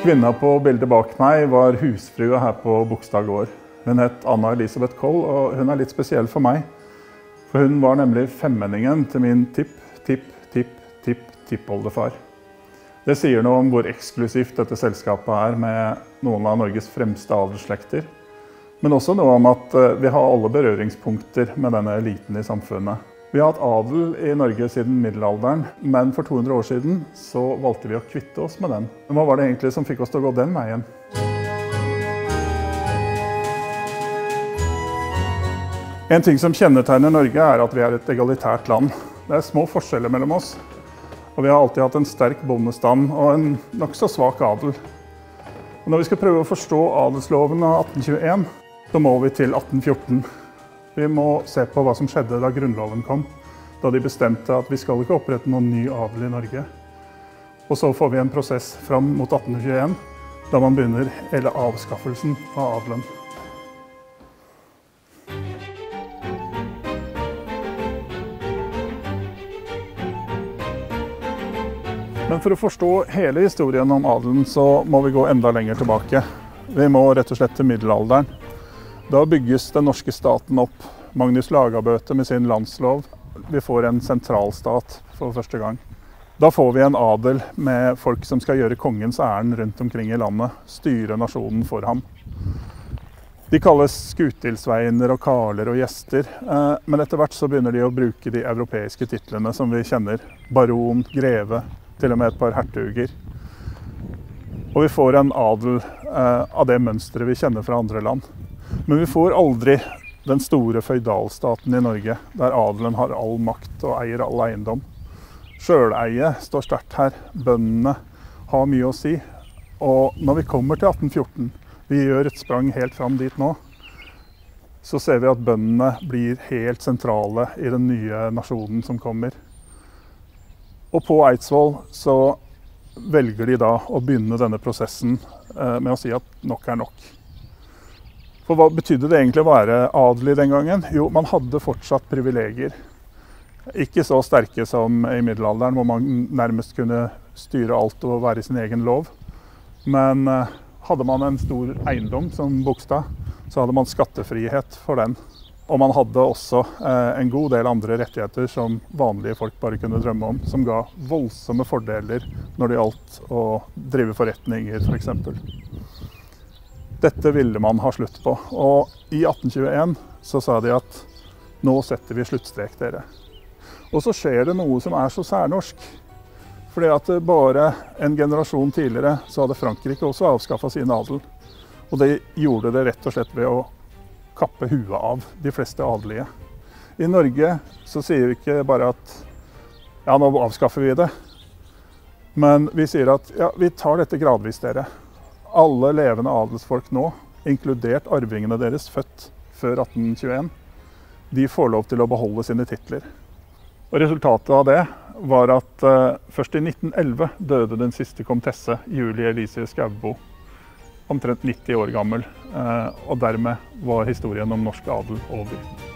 Kvinna på bildet bak meg var husfrua her på Bogstad gård. Hun het Anna Elisabeth Koll, og hun er litt spesiell for meg. For hun var nemlig femmenningen til min tippoldefar. Det sier noe om hvor eksklusivt dette selskapet er med noen av Norges fremste adelsslekter. Men også noe om at vi har alle berøringspunkter med denne eliten i samfunnet. Vi har hatt adel i Norge siden middelalderen, men for 200 år siden så valgte vi å kvitte oss med den. Men hva var det egentlig som fikk oss til å gå den veien? En ting som kjennetegner Norge er at vi er et egalitært land. Det er små forskjeller mellom oss. Og vi har alltid hatt en sterk bondestand og en nokså svak adel. Og når vi skal prøve å forstå adelsloven av 1821, så må vi til 1814. Vi må se på hva som skjedde da grunnloven kom, da de bestemte at vi skal ikke opprette noen ny adel i Norge. Og så får vi en prosess fram mot 1821, da man begynner hele avskaffelsen av adelen. Men for å forstå hele historien om adelen, så må vi gå enda lenger tilbake. Vi må rett og slett til middelalderen. Da bygges den norske staten opp. Magnus Lagabøte med sin landslov. Vi får en sentralstat for første gang. Da får vi en adel med folk som skal gjøre kongens ærend rundt omkring i landet. Styre nasjonen for ham. De kalles skutilsveiner og karler og gjester. Men etter hvert så begynner de å bruke de europeiske titlene som vi kjenner. Baron, greve, til og med et par hertuger. Og vi får en adel av det mønstret vi kjenner fra andre land. Men vi får aldri den store føydalstaten i Norge, der adelen har all makt og eier all eiendom. Sjøleie står sterkt her. Bøndene har mye å si. Og når vi kommer til 1814, vi gjør et sprang helt fram dit nå, så ser vi at bøndene blir helt sentrale i den nye nasjonen som kommer. Og på Eidsvoll så velger de da å begynne denne prosessen med å si at nok er nok. For hva betydde det egentlig å være adelig den gangen? Jo, man hadde fortsatt privilegier. Ikke så sterke som i middelalderen, hvor man nærmest kunne styre alt og være sin egen lov. Men hadde man en stor eiendom som Bogstad, så hadde man skattefrihet for den. Og man hadde også en god del andre rettigheter som vanlige folk bare kunne drømme om, som ga voldsomme fordeler når det gjaldt å drive forretninger, for eksempel. Dette ville man ha slutt på, og i 1821 så sa de at nå setter vi sluttstrek dere. Og så skjer det noe som er så særnorsk, fordi at bare en generasjon tidligere så hadde Frankrike også avskaffet sin adel, og det gjorde det rett og slett ved å kappe huet av de fleste adelige. I Norge så sier vi ikke bare at ja, nå avskaffer vi det, men vi sier at ja, vi tar dette gradvis dere. Alle levende adelsfolk nå, inkludert arvingene deres født før 1821, de får lov til å beholde sine titler. Og resultatet av det var at først i 1911 døde den siste komtesse, Julie Elise Skaubo, omtrent 90 år gammel, og dermed var historien om norsk adel over.